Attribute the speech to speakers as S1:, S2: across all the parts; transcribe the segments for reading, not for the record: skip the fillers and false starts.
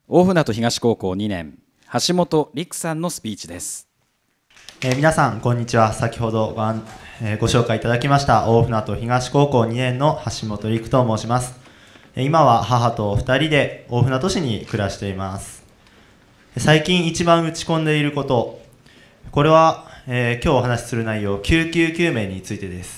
S1: 大船渡東高校2年橋本陸さんのスピーチです。
S2: 皆さんこんにちは。先ほどご紹介いただきました大船渡東高校2年の橋本陸と申します。今は母と2人で大船渡市に暮らしています。最近一番打ち込んでいること、これは、今日お話しする内容、救急救命についてです。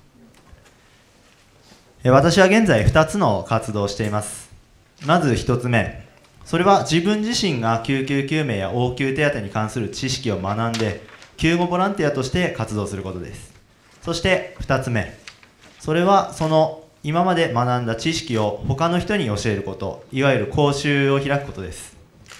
S2: 私は現在2つの活動をしています。まず1つ目、それは自分自身が救急救命や応急手当に関する知識を学んで救護ボランティアとして活動することです。そして2つ目、それはその今まで学んだ知識を他の人に教えること、いわゆる講習を開くことです。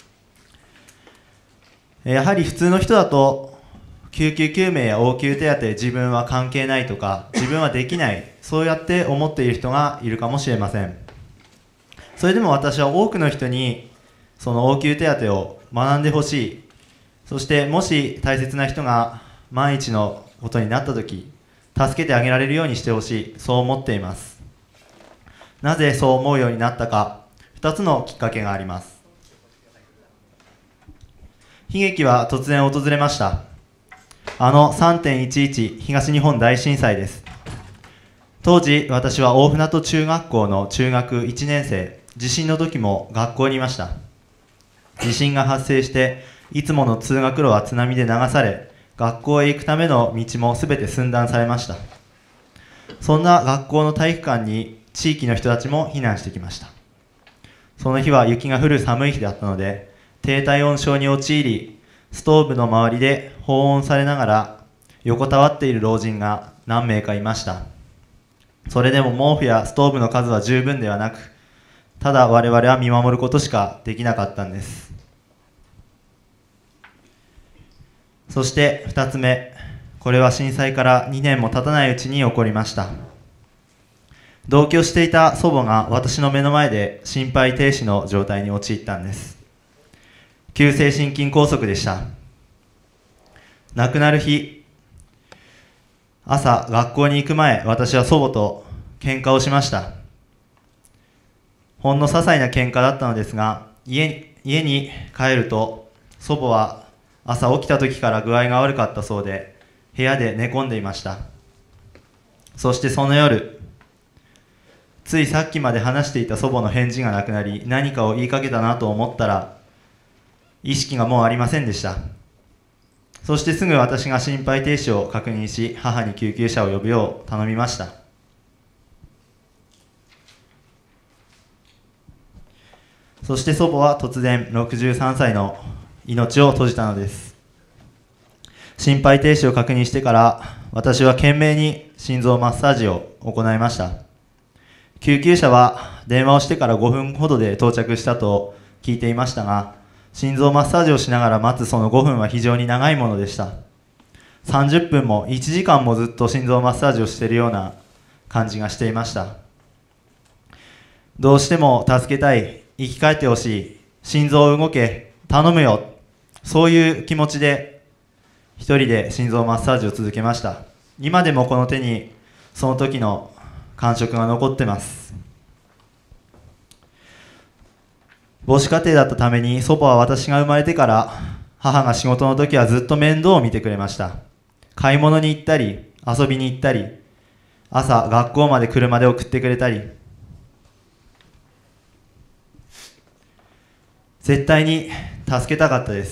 S2: やはり普通の人だと救急救命や応急手当自分は関係ないとか自分はできない、そうやって思っている人がいるかもしれません。それでも私は多くの人にその応急手当を学んでほしい、そしてもし大切な人が万一のことになった時助けてあげられるようにしてほしい、そう思っています。なぜそう思うようになったか、2つのきっかけがあります。悲劇は突然訪れました。3.11 東日本大震災です。当時私は大船渡中学校の中学1年生、地震の時も学校にいました。地震が発生していつもの通学路は津波で流され、学校へ行くための道もすべて寸断されました。そんな学校の体育館に地域の人たちも避難してきました。その日は雪が降る寒い日だったので、低体温症に陥り、ストーブの周りで保温されながら横たわっている老人が何名かいました。それでも毛布やストーブの数は十分ではなく、ただ我々は見守ることしかできなかったんです。そして2つ目、これは震災から2年も経たないうちに起こりました。同居していた祖母が私の目の前で心肺停止の状態に陥ったんです。急性心筋梗塞でした。亡くなる日、朝学校に行く前、私は祖母と喧嘩をしました。ほんの些細な喧嘩だったのですが、家に帰ると祖母は朝起きた時から具合が悪かったそうで、部屋で寝込んでいました。そしてその夜、ついさっきまで話していた祖母の返事がなくなり、何かを言いかけたなと思ったら意識がもうありませんでした。そしてすぐ私が心肺停止を確認し、母に救急車を呼ぶよう頼みました。そして祖母は突然63歳の命を閉じたのです。心肺停止を確認してから私は懸命に心臓マッサージを行いました。救急車は電話をしてから5分ほどで到着したと聞いていましたが、心臓マッサージをしながら待つその5分は非常に長いものでした。30分も1時間もずっと心臓マッサージをしているような感じがしていました。どうしても助けたい、生き返ってほしい、心臓動け、頼むよ、そういう気持ちで一人で心臓マッサージを続けました。今でもこの手にその時の感触が残ってます。母子家庭だったために祖母は私が生まれてから母が仕事の時はずっと面倒を見てくれました。買い物に行ったり遊びに行ったり、朝学校まで車で送ってくれたり、絶対に助けたかったです。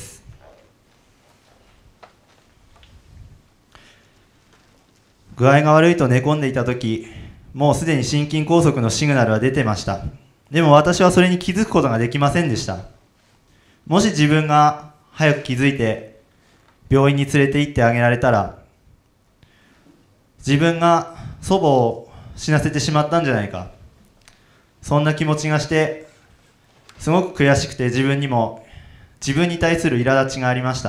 S2: 具合が悪いと寝込んでいた時、もうすでに心筋梗塞のシグナルは出てました。でも私はそれに気づくことができませんでした。もし自分が早く気づいて病院に連れて行ってあげられたら、自分が祖母を死なせてしまったんじゃないか、そんな気持ちがしてすごく悔しくて、自分に対する苛立ちがありました。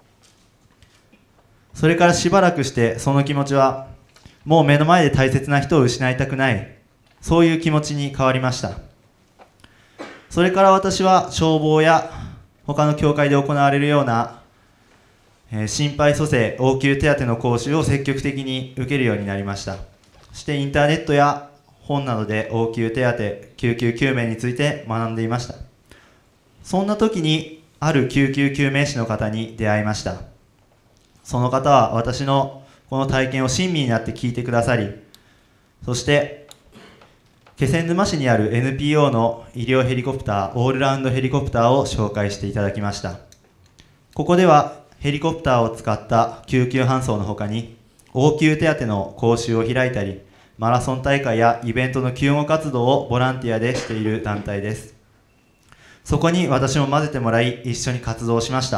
S2: それからしばらくしてその気持ちはもう目の前で大切な人を失いたくない、そういう気持ちに変わりました。それから私は消防や他の教会で行われるような心肺蘇生、応急手当の講習を積極的に受けるようになりました。そしてインターネットや、本などで応急手当、救急救命について学んでいました。 そんな時にある救急救命士の方に出会いました。その方は私のこの体験を親身になって聞いてくださり、そして気仙沼市にある NPO の医療ヘリコプター、オールラウンドヘリコプターを紹介していただきました。ここではヘリコプターを使った救急搬送の他に応急手当の講習を開いたり、マラソン大会やイベントの救護活動をボランティアでしている団体です。そこに私も混ぜてもらい、一緒に活動しました。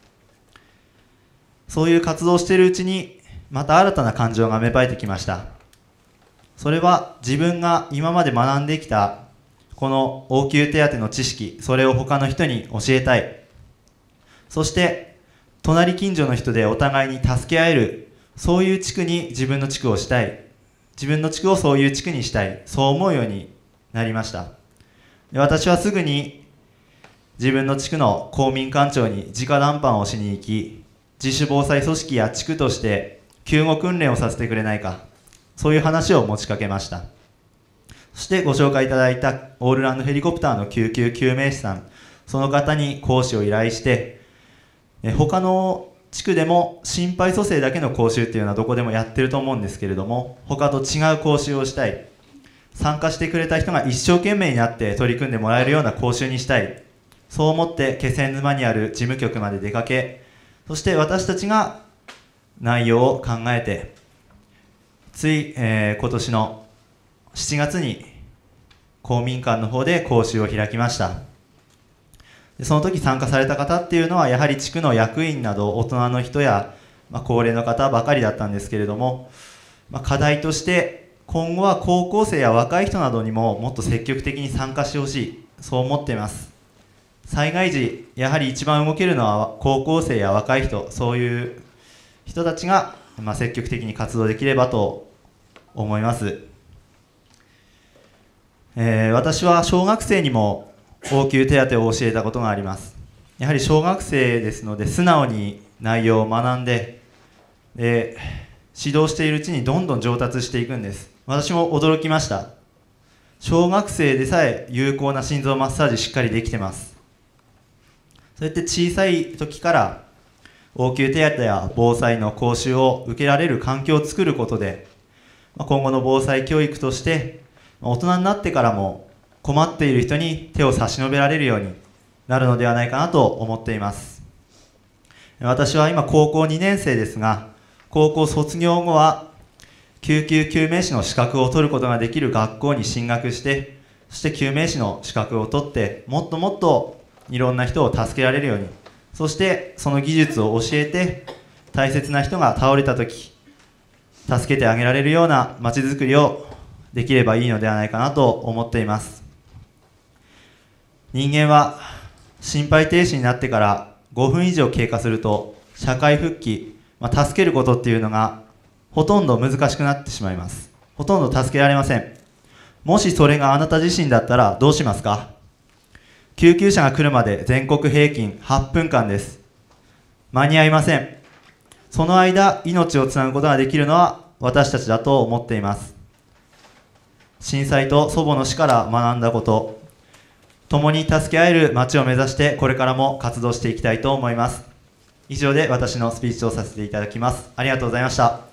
S2: そういう活動をしているうちに、また新たな感情が芽生えてきました。それは自分が今まで学んできたこの応急手当の知識、それを他の人に教えたい。そして隣近所の人でお互いに助け合える、そういう地区に自分の地区をしたい。自分の地区をそういう地区にしたい。そう思うようになりました。で、私はすぐに自分の地区の公民館長に直談判をしに行き、自主防災組織や地区として救護訓練をさせてくれないか、そういう話を持ちかけました。そしてご紹介いただいたオールラウンドヘリコプターの救急救命士さん、その方に講師を依頼して、他の地区でも心肺蘇生だけの講習っていうのはどこでもやってると思うんですけれども、他と違う講習をしたい。参加してくれた人が一生懸命になって取り組んでもらえるような講習にしたい。そう思って気仙沼にある事務局まで出かけ、そして私たちが内容を考えて、今年の7月に公民館の方で講習を開きました。その時参加された方っていうのはやはり地区の役員など大人の人や、高齢の方ばかりだったんですけれども、課題として今後は高校生や若い人などにももっと積極的に参加してほしい、そう思っています。災害時やはり一番動けるのは高校生や若い人、そういう人たちが積極的に活動できればと思います。私は小学生にも応急手当を教えたことがあります。やはり小学生ですので素直に内容を学んで、指導しているうちにどんどん上達していくんです。私も驚きました。小学生でさえ有効な心臓マッサージしっかりできてます。そうやって小さい時から応急手当や防災の講習を受けられる環境を作ることで、今後の防災教育として大人になってからも困っている人に手を差し伸べられるようになるのではないかなと思っています。私は今高校2年生ですが、高校卒業後は救急救命士の資格を取ることができる学校に進学して、そして救命士の資格を取って、もっともっといろんな人を助けられるように、そしてその技術を教えて、大切な人が倒れた時助けてあげられるようなまちづくりをできればいいのではないかなと思っています。人間は心肺停止になってから5分以上経過すると社会復帰、助けることっていうのがほとんど難しくなってしまいます。ほとんど助けられません。もしそれがあなた自身だったらどうしますか？救急車が来るまで全国平均8分間です。間に合いません。その間、命をつなぐことができるのは私たちだと思っています。震災と祖母の死から学んだこと、共に助け合える街を目指してこれからも活動していきたいと思います。以上で私のスピーチをさせていただきます。ありがとうございました。